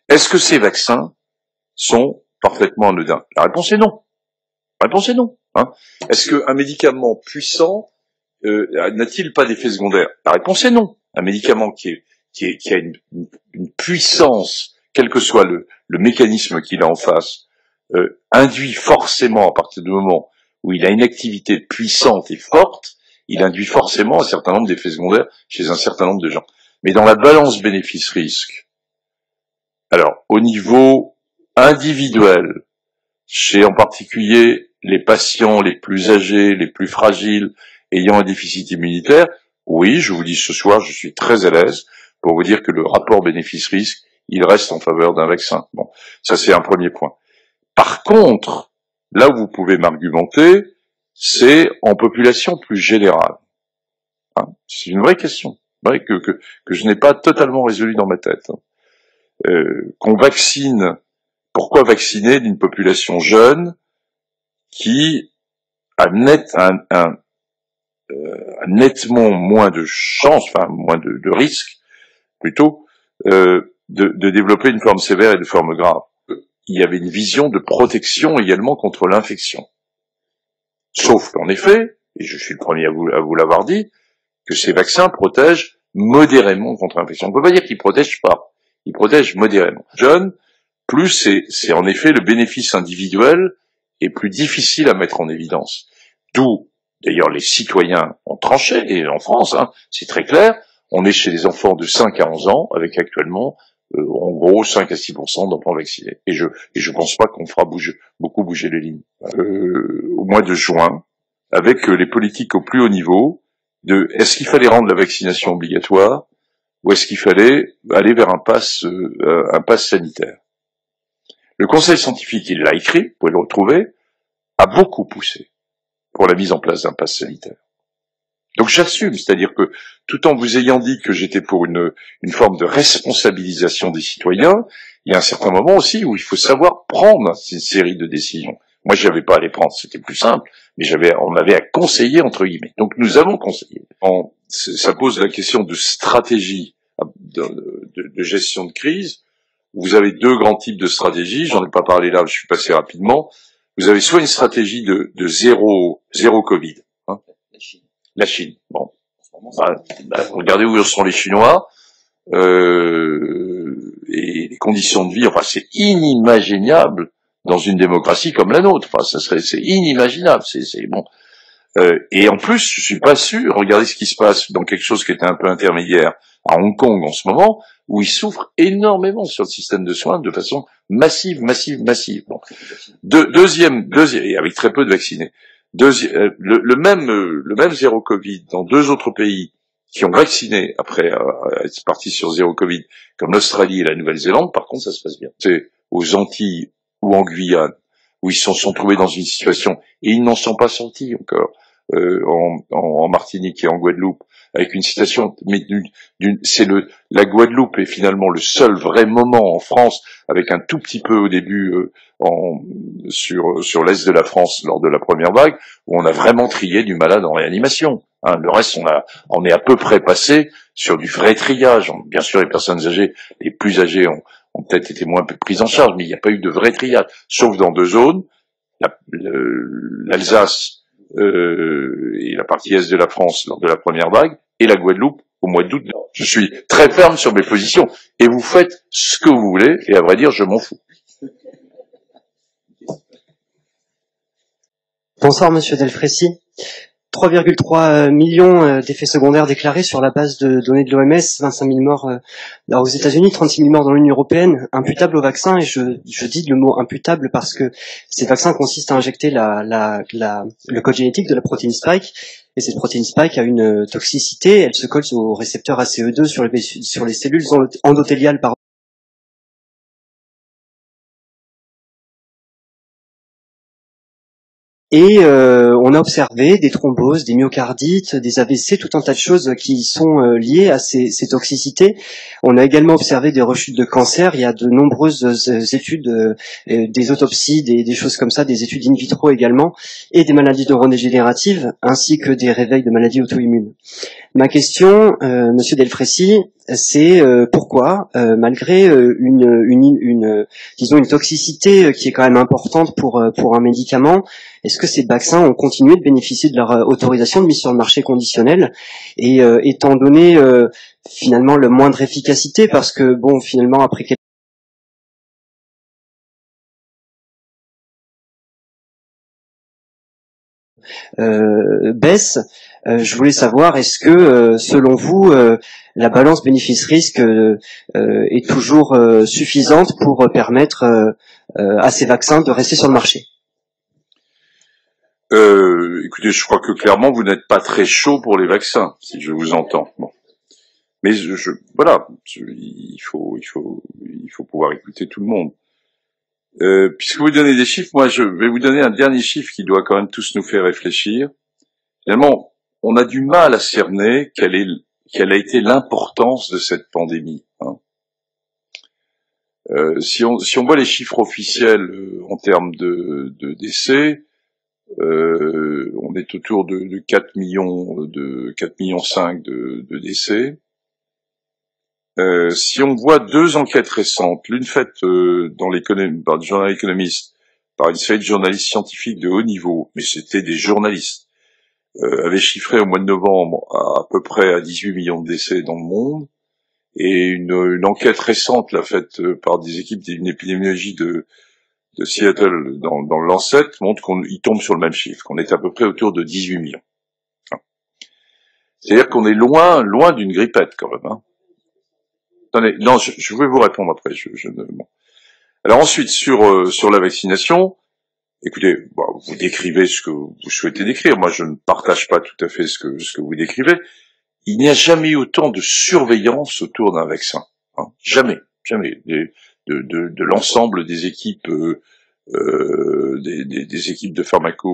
Est-ce que ces vaccins sont parfaitement anodins? La réponse est non. La réponse est non. Hein. Est-ce qu'un médicament puissant n'a-t-il pas d'effet secondaire? La réponse est non. Un médicament qui a une puissance, quel que soit le mécanisme qu'il a en face, induit forcément, à partir du moment où il a une activité puissante et forte, il induit forcément un certain nombre d'effets secondaires chez un certain nombre de gens. Mais dans la balance bénéfice-risque, alors au niveau individuel, chez en particulier les patients les plus âgés, les plus fragiles, ayant un déficit immunitaire, oui, je vous dis ce soir, je suis très à l'aise pour vous dire que le rapport bénéfice-risque, il reste en faveur d'un vaccin. Bon, ça c'est un premier point. Par contre, là où vous pouvez m'argumenter, c'est en population plus générale. Hein, c'est une vraie question, vrai, que je n'ai pas totalement résolu dans ma tête. Qu'on vaccine, pourquoi vacciner d'une population jeune qui a nettement moins de chances, enfin moins de risques plutôt, de développer une forme sévère et de forme grave. Il y avait une vision de protection également contre l'infection. Sauf qu'en effet, et je suis le premier à vous l'avoir dit, que ces vaccins protègent modérément contre l'infection. On ne peut pas dire qu'ils protègent pas, ils protègent modérément. Jeunes, plus c'est en effet le bénéfice individuel est plus difficile à mettre en évidence. D'où, d'ailleurs, les citoyens ont tranché, et en France, hein, c'est très clair, on est chez les enfants de 5 à 11 ans, avec actuellement, en gros, 5 à 6% d'enfants vaccinés. Et je pense pas qu'on fera beaucoup bouger les lignes. Au mois de juin, avec les politiques au plus haut niveau, est-ce qu'il fallait rendre la vaccination obligatoire, ou est-ce qu'il fallait aller vers un pass sanitaire? Le Conseil scientifique, il l'a écrit, vous pouvez le retrouver, a beaucoup poussé pour la mise en place d'un pass sanitaire. Donc j'assume, c'est-à-dire que tout en vous ayant dit que j'étais pour une forme de responsabilisation des citoyens, il y a un certain moment aussi où il faut savoir prendre une série de décisions. Moi, j'avais pas à les prendre, c'était plus simple, mais on avait à conseiller entre guillemets. Donc nous avons conseillé. Ça pose la question de stratégie de gestion de crise. Vous avez deux grands types de stratégies. J'en ai pas parlé là, je suis passé rapidement. Vous avez soit une stratégie de zéro Covid. Hein, la Chine. Bon. Regardez où sont les Chinois. Et les conditions de vie, enfin, c'est inimaginable dans une démocratie comme la nôtre. Enfin, c'est inimaginable. C'est bon. Et en plus, je suis pas sûr. Regardez ce qui se passe dans quelque chose qui était un peu intermédiaire à Hong Kong en ce moment, où ils souffrent énormément sur le système de soins de façon massive. Bon. Deuxième, et avec très peu de vaccinés. Le même zéro Covid dans deux autres pays qui ont vacciné après être partis sur zéro Covid, comme l'Australie et la Nouvelle-Zélande, par contre, ça se passe bien. C'est aux Antilles ou en Guyane, où ils se sont trouvés dans une situation, et ils n'en sont pas sortis encore, en Martinique et en Guadeloupe, avec une situation, mais la Guadeloupe est finalement le seul vrai moment en France, avec un tout petit peu au début sur l'est de la France lors de la première vague, où on a vraiment trié du malade en réanimation. Hein, le reste, on est à peu près passé sur du vrai triage. Bien sûr, les personnes âgées, les plus âgées ont peut-être été moins prises en charge, mais il n'y a pas eu de vrai triage, sauf dans deux zones, l'Alsace et la partie est de la France lors de la première vague, et la Guadeloupe au mois d'août. Je suis très ferme sur mes positions, et vous faites ce que vous voulez, et à vrai dire, je m'en fous. Bonsoir Monsieur Delfrécy. 3,3 millions d'effets secondaires déclarés sur la base de données de l'OMS, 25 000 morts aux États-Unis, 36 000 morts dans l'Union européenne, imputables aux vaccins, et je dis le mot imputable parce que ces vaccins consistent à injecter le code génétique de la protéine spike, et cette protéine spike a une toxicité, elle se colle au récepteur ACE2 sur les cellules endothéliales, pardon. Et on a observé des thromboses, des myocardites, des AVC, tout un tas de choses qui sont liées à ces toxicités. On a également observé des rechutes de cancer. Il y a de nombreuses études, des autopsies, des choses comme ça, des études in vitro également, et des maladies neurodégénératives, ainsi que des réveils de maladies auto-immunes. Ma question, Monsieur Delfrécy, c'est pourquoi, malgré disons une toxicité qui est quand même importante pour un médicament, est-ce que ces vaccins ont continué de bénéficier de leur autorisation de mise sur le marché conditionnelle, et étant donné finalement le moindre efficacité, parce que bon, finalement après baisse, je voulais savoir, est-ce que selon vous la balance bénéfice-risque est toujours suffisante pour permettre à ces vaccins de rester sur le marché? Écoutez, je crois que clairement vous n'êtes pas très chaud pour les vaccins, si je vous entends. Bon. Mais voilà, il faut pouvoir écouter tout le monde. Puisque vous donnez des chiffres, moi je vais vous donner un dernier chiffre qui doit quand même tous nous faire réfléchir. Finalement, on a du mal à cerner quelle a été l'importance de cette pandémie. Hein. Si on voit les chiffres officiels en termes de décès, on est autour de 4 millions, de 4 millions 5 de décès. Si on voit deux enquêtes récentes, l'une faite par le journal Economist, par une série de journalistes scientifiques de haut niveau, mais c'était des journalistes, avait chiffré au mois de novembre à peu près à 18 millions de décès dans le monde, et une enquête récente là, faite par des équipes d'une épidémiologie de Seattle dans le Lancet montre qu'il tombe sur le même chiffre, qu'on est à peu près autour de 18 millions. C'est-à-dire qu'on est loin d'une grippette quand même. Hein. Attendez, non, je vais vous répondre après. Bon. Alors ensuite, sur la vaccination, écoutez, vous décrivez ce que vous souhaitez décrire. Moi, je ne partage pas tout à fait ce que vous décrivez. Il n'y a jamais eu autant de surveillance autour d'un vaccin. Hein. Jamais. De l'ensemble des équipes, des équipes de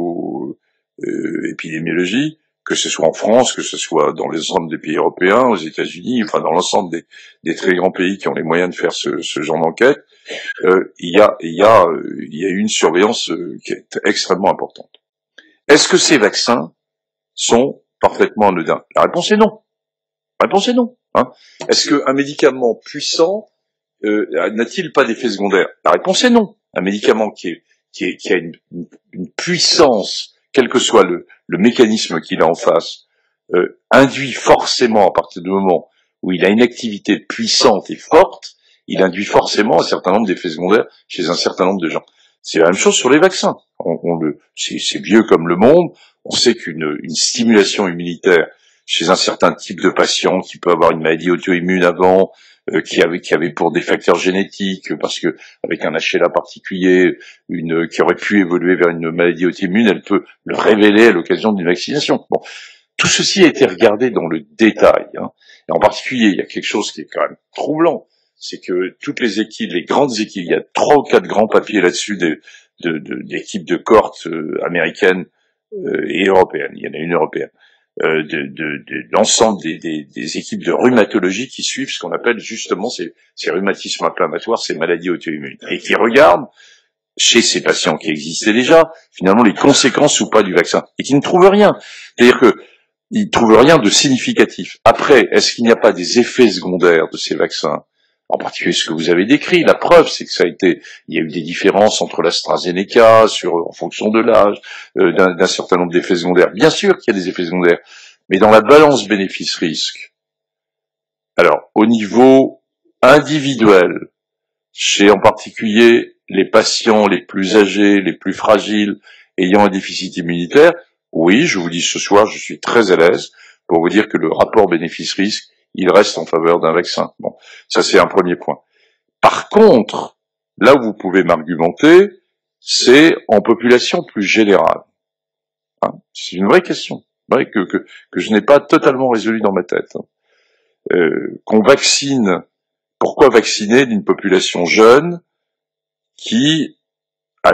pharmaco-épidémiologie, que ce soit en France, que ce soit dans l'ensemble des pays européens, aux États-Unis, enfin dans l'ensemble des très grands pays qui ont les moyens de faire ce genre d'enquête, il y a eu une surveillance qui est extrêmement importante. Est-ce que ces vaccins sont parfaitement anodins? La réponse est non. La réponse est non. Hein. Est-ce qu'un médicament puissant n'a-t-il pas d'effets secondaires? La réponse est non. Un médicament qui a une puissance, quel que soit le mécanisme qu'il a en face, induit forcément, à partir du moment où il a une activité puissante et forte, il induit forcément un certain nombre d'effets secondaires chez un certain nombre de gens. C'est la même chose sur les vaccins. C'est vieux comme le monde. On sait qu'une stimulation immunitaire chez un certain type de patient qui peut avoir une maladie auto-immune avant, qui avait pour des facteurs génétiques, parce que avec un HLA particulier, qui aurait pu évoluer vers une maladie auto-immune, elle peut le révéler à l'occasion d'une vaccination. Bon, tout ceci a été regardé dans le détail. Hein. Et en particulier, il y a quelque chose qui est quand même troublant, c'est que toutes les équipes, les grandes équipes, il y a 3 ou 4 grands papiers là-dessus d'équipes de cohortes américaines et européennes. Il y en a une européenne. De l'ensemble des équipes de rhumatologie qui suivent ce qu'on appelle justement ces rhumatismes inflammatoires, ces maladies auto-immunes, et qui regardent chez ces patients qui existaient déjà, finalement, les conséquences ou pas du vaccin, et qui ne trouvent rien. C'est-à-dire que ils trouvent rien de significatif. Après, est-ce qu'il n'y a pas des effets secondaires de ces vaccins? En particulier ce que vous avez décrit, la preuve, c'est que il y a eu des différences entre l'AstraZeneca, en fonction de l'âge, d'un certain nombre d'effets secondaires. Bien sûr qu'il y a des effets secondaires, mais dans la balance bénéfice-risque, alors, au niveau individuel, chez en particulier les patients les plus âgés, les plus fragiles, ayant un déficit immunitaire, oui, je vous dis ce soir, je suis très à l'aise pour vous dire que le rapport bénéfice-risque, il reste en faveur d'un vaccin. Bon, ça c'est un premier point. Par contre, là où vous pouvez m'argumenter, c'est en population plus générale. Hein, c'est une vraie question, que je n'ai pas totalement résolue dans ma tête. Qu'on vaccine, pourquoi vacciner d'une population jeune qui a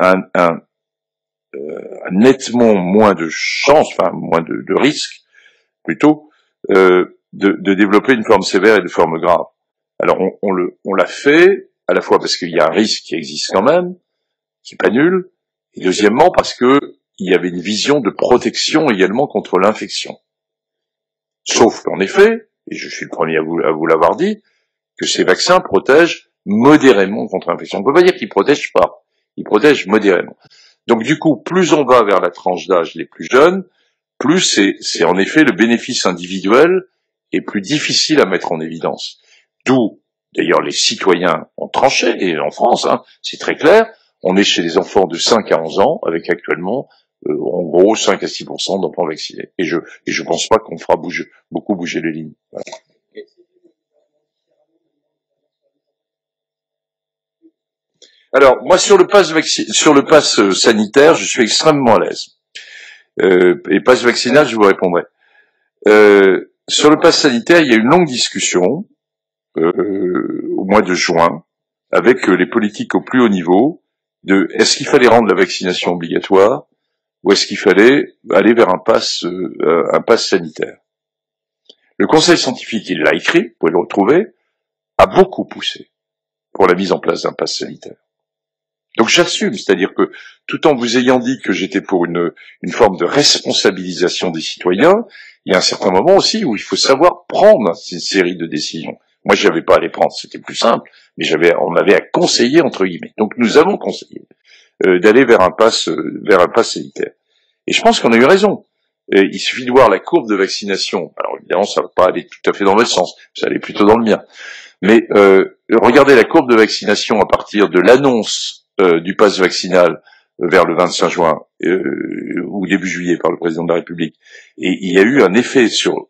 nettement moins de chances, enfin moins de risques plutôt, de développer une forme sévère et de forme grave. Alors on l'a fait à la fois parce qu'il y a un risque qui existe quand même, qui est pas nul, et deuxièmement parce que il y avait une vision de protection également contre l'infection. Sauf qu'en effet, et je suis le premier à vous l'avoir dit, que ces vaccins protègent modérément contre l'infection. On ne peut pas dire qu'ils protègent pas, ils protègent modérément. Donc du coup, plus on va vers la tranche d'âge les plus jeunes, plus c'est en effet le bénéfice individuel est plus difficile à mettre en évidence. D'où, d'ailleurs, les citoyens ont tranché, et en France, hein, c'est très clair, on est chez les enfants de 5 à 11 ans, avec actuellement, en gros, 5 à 6% d'enfants vaccinés. Et je pense pas qu'on fera beaucoup bouger les lignes. Voilà. Alors, moi, sur le pass sanitaire, je suis extrêmement à l'aise. Et pass vaccinal, je vous répondrai. Sur le pass sanitaire, il y a eu une longue discussion au mois de juin avec les politiques au plus haut niveau de est-ce qu'il fallait rendre la vaccination obligatoire ou est-ce qu'il fallait aller vers un pass sanitaire. Le Conseil scientifique, il l'a écrit, vous pouvez le retrouver, a beaucoup poussé pour la mise en place d'un pass sanitaire. Donc j'assume, c'est-à-dire que tout en vous ayant dit que j'étais pour une forme de responsabilisation des citoyens, il y a un certain moment aussi où il faut savoir prendre une série de décisions. Moi, je n'avais pas à les prendre, c'était plus simple, mais on avait à conseiller entre guillemets. Donc nous avons conseillé d'aller vers un pass sanitaire. Et je pense qu'on a eu raison. Il suffit de voir la courbe de vaccination. Alors évidemment, ça va pas aller tout à fait dans votre sens, ça allait plutôt dans le mien. Mais regardez la courbe de vaccination à partir de l'annonce du pass vaccinal vers le 25 juin ou début juillet par le président de la République. Et il y a eu un effet sur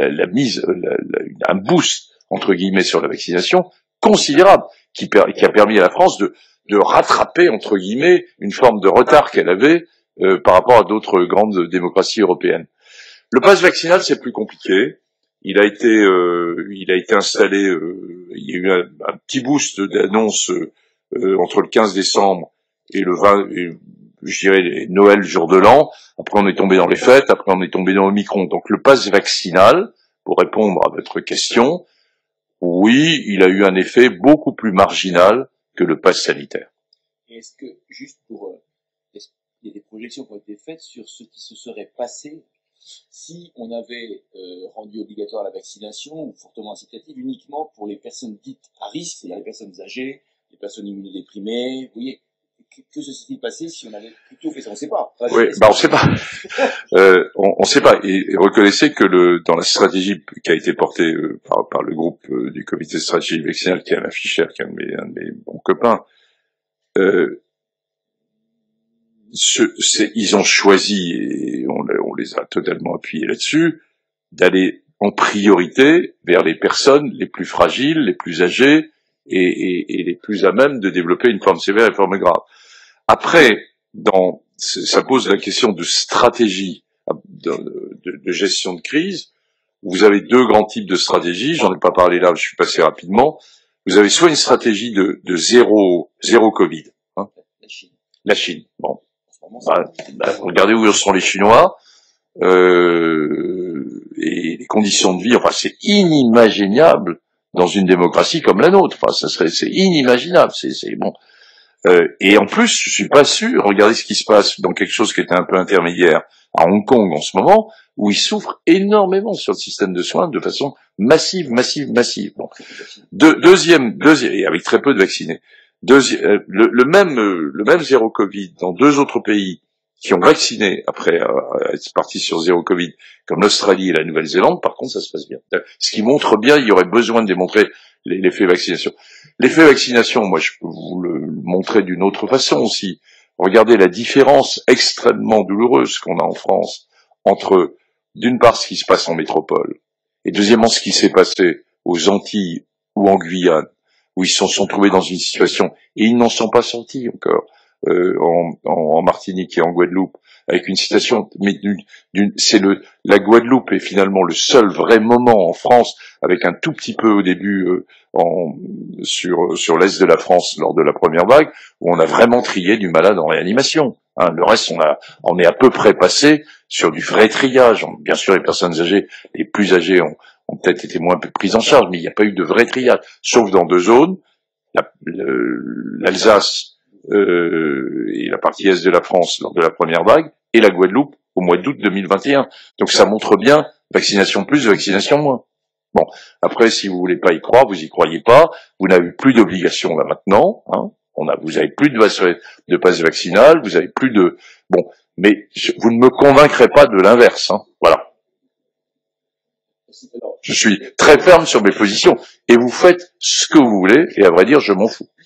un boost entre guillemets sur la vaccination considérable qui a permis à la France de rattraper entre guillemets une forme de retard qu'elle avait par rapport à d'autres grandes démocraties européennes. Le pass vaccinal, c'est plus compliqué. Il a été installé. Il y a eu un petit boost d'annonce entre le 15 décembre et le 20, je dirais Noël, jour de l'an. Après, on est tombé dans les fêtes. Après, on est tombé dans Omicron. Donc, le pass vaccinal, pour répondre à votre question, oui, il a eu un effet beaucoup plus marginal que le pass sanitaire. Est-ce que, juste pour, il y a des projections qui ont été faites sur ce qui se serait passé si on avait rendu obligatoire la vaccination ou fortement incitative uniquement pour les personnes dites à risque, c'est-à-dire les personnes âgées, les personnes immunodéprimées, vous voyez, que se serait-il passé si on avait plutôt fait ça? On ne sait pas. Enfin, oui, on sait pas. On sait pas. Et reconnaissez que dans la stratégie qui a été portée par le groupe du comité de stratégie vaccinale, qui est Alain Fischer, qui est un de mes bons copains, ils ont choisi, et on les a totalement appuyés là-dessus, d'aller en priorité vers les personnes les plus fragiles, les plus âgées et les plus à même de développer une forme sévère et une forme grave. Après, ça pose la question de stratégie de gestion de crise. Vous avez deux grands types de stratégies, j'en ai pas parlé là, je suis passé rapidement. Vous avez soit une stratégie de zéro Covid, hein, la Chine. Bon. Regardez où sont les Chinois, et les conditions de vie, enfin, c'est inimaginable dans une démocratie comme la nôtre. Enfin, c'est inimaginable, c'est bon. Et en plus, je suis pas sûr, regardez ce qui se passe dans quelque chose qui était un peu intermédiaire à Hong Kong en ce moment, où ils souffrent énormément sur le système de soins de façon massive. Bon. Deuxième, et avec très peu de vaccinés. Le même zéro Covid dans deux autres pays qui ont vacciné après être partis sur zéro Covid, comme l'Australie et la Nouvelle-Zélande, par contre, ça se passe bien. Ce qui montre bien, il y aurait besoin de démontrer l'effet vaccination. L'effet vaccination, moi, je peux vous le montrer d'une autre façon aussi. Regardez la différence extrêmement douloureuse qu'on a en France entre, d'une part, ce qui se passe en métropole, et deuxièmement, ce qui s'est passé aux Antilles ou en Guyane, où ils se sont trouvés dans une situation, et ils n'en sont pas sortis encore, en Martinique et en Guadeloupe, avec une situation, mais la Guadeloupe est finalement le seul vrai moment en France, avec un tout petit peu au début sur l'est de la France lors de la première vague, où on a vraiment trié du malade en réanimation. Hein, le reste, on est à peu près passé sur du vrai triage. Bien sûr, les personnes âgées, les plus âgées ont peut-être été moins prises en charge, mais il n'y a pas eu de vrai triage, sauf dans deux zones, l'Alsace et la partie est de la France lors de la première vague, et la Guadeloupe au mois d'août 2021. Donc ça montre bien vaccination plus, vaccination moins. Bon, après, si vous voulez pas y croire, vous y croyez pas. Vous n'avez plus d'obligation là maintenant. Hein. Vous avez plus de passe vaccinal, vous avez plus de... Bon, mais vous ne me convaincrez pas de l'inverse. Hein. Voilà. Je suis très ferme sur mes positions. Et vous faites ce que vous voulez, et à vrai dire, je m'en fous.